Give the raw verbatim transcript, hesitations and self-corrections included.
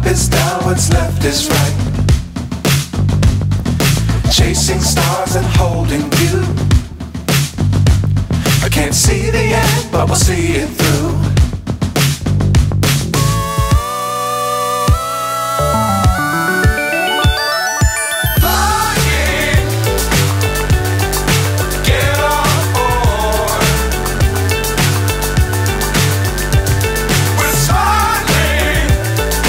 is down, what's left is right. Chasing stars and holding you. I can't see the end, but we'll see it through.